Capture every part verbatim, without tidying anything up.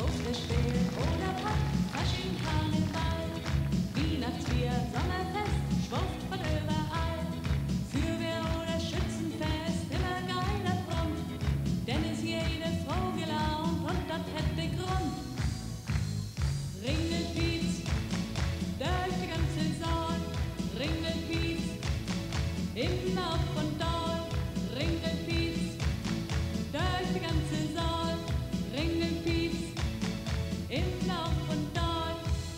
Osterspiel oder Pack, Fasching, Karneval, Weihnachtsbier, Sommerfest, schwuft von überall. Feuerwehr oder Schützenfest, immer geiler Grund, denn ist jede Frau gelaunt und das hätte Grund. Ringelpiez, durch die ganze Saal, Ringelpiez, immer auf und down, Ringelpiez, durch die ganze Saal, Ringelpiez, immer auf und down.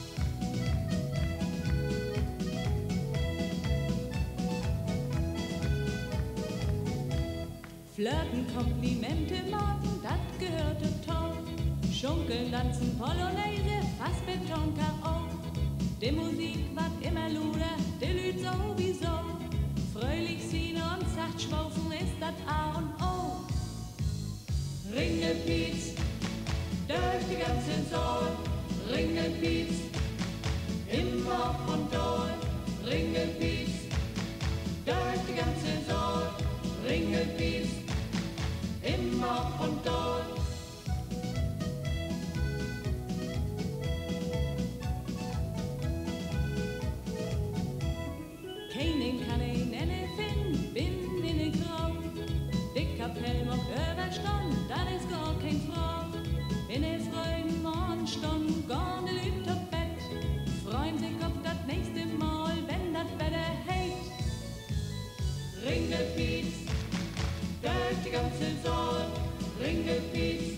Flirten, Komplimente machen, das gehörte toll. Schunkeln, tanzen, Polonaise, fast Beton K O. Die Musik wat immer luder, die Lüd sowieso. Fröhlich Sine und sacht schwaufen ist das A und O. Ringelpiez, durch die ganze Saal, Ringelpiez, immer auf und down, Ringelpiez, durch die ganze Saal, Ringelpiez, immer auf und down. Keinen kann ich nennen finden, bin in den Grau. Dicker Pelm auf Überstand, das ist gar kein Frau. In den frühen Morgenstunden gehen die Leute auf Bett, freuen sich auf das nächste Mal, wenn das Wetter hält. Ringelpiez, durch die ganze Saal, Ringelpiez,